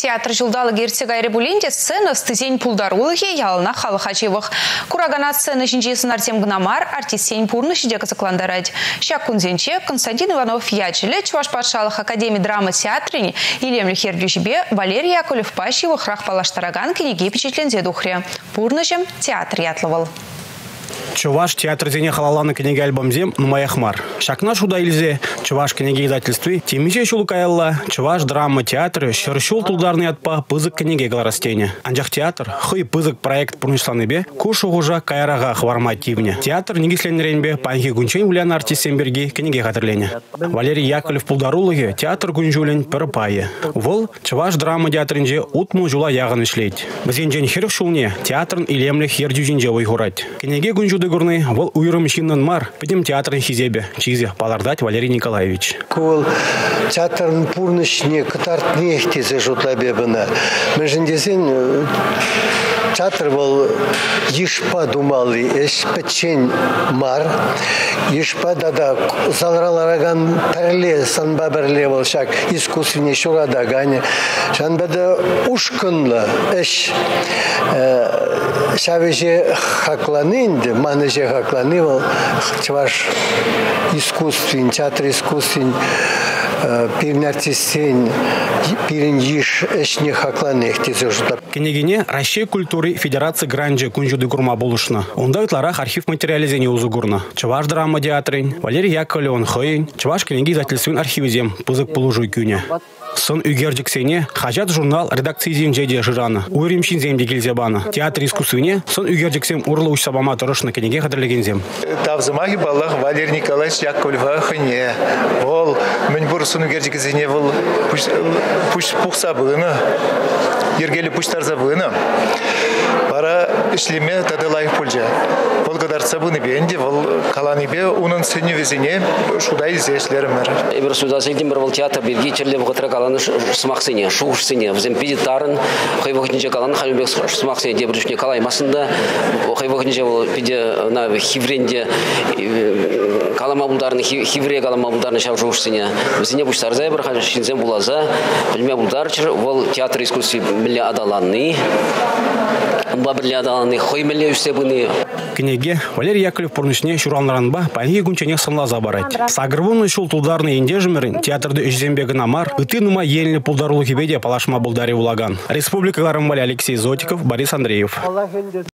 театр жылдалы герцег айребуленде сцена стызень пулдарулығы ялына халық ачевых. Курагана сцена жинжесін Артем Гнамар артист сень пурны шиде кызыкландарад. Шак күнзенче Константин Иванов ячелі Чуваш патшалық академии драмы театрыне илемлі хердюжбе Валерий Яковлев пащевых храх палаштараган книги впечатлензе духре. Пурнышем театр ятлывал. Чуваш театр зене халаланы книги альбомзем Нумаяхмар. Шакна шуда илзе Чуваш книги издательстве Тимисе Шулукаялла Чуваш драма театры Шершул тулдарный отпа пызык книги галарастене. Анжах театр хый пызык проект пурнышланыбе кушу гужа кайрага хвармативне. Театр нигисленренбе панхи гунчен улян артистемберги книги хатырлене. Валерий Яковлев пулдарулыге театр гунжулен пырпае. Вол Чуваш драма театринже утму жула ягын ишлейт. Бізенжен хершулне театрын илемлі хердюжинже ойгурать. Книги гунжуды гурны вол уйрым шиннан мар пидем театрын хизебе чизе палардать Валерий Николаевич. Кол театрын пурнышне кытарт нехтезе жутлабебына. Межендесен театр был ешпа думали, эшпечень мар, ешпа дада залралараган перле санбаберле был шак искусственный шурадагане. Шанбада ушкынла эш шавеже хакланынды, манеже хакланывал, чваш искусственный, театр искусственный, пирин артистен, пирин еш эшне хакланых тезежда. Княгине Россия культуры Федерации Гранджи Кунжуды Гурма Булушна. Он ларах архив материализения узугурна. Чуваш драма театрын, Валерий Яковлев хойн, Чуваш книги издательствен архивизем пузык полужуй кюня. Сон үгердіксене хажат журнал редакции земжеде жирана. Уйримшин земде келзебана. Театр искусствене сон үгердіксем урлы уч сабама тұрышны кенеге қадырлегензем. Тавзымаги баллах Валерий Николаевич Яковлев хыне. Ол мен бұр сон үгердіксене ол пусть пухса бұлыны. Ергелі пуштарза бұлыны. Пара ішлеме тады лайық пульжа. Ол қадарца бұны бенде, ол қаланы бе, оның сыны везіне шудай зешлерімер. Эбір судасыйден бір ол театр берге черлеп ғытыра қаланы шымақсыне, шуғышсыне. Взем педитарын, қай вақытынше қаланы қалымбек шымақсыне дебірішіне қалаймасында. Қай вақытынше ол педе хивренде қалама бұлдарыны, хивре қалама бұлдарыны шау шуғышсыне. Взене бұштарза бір қажы шинзен бұлаза. Білме бұлдарчыр, ол театр искусстве біле адаланны. Бабырле адаланны, хой міле үстебіні. Книге Валерий Яковлев пурнышне шуранларанба панги гунчене сымлаза барать. Сагрвунный шул тулдарный индежмерин театрды Ижзембегі намар ыты нума еліне пулдарулы кебеде палашма булдари улаган. Республика Алексей Зотиков, Борис Андреев.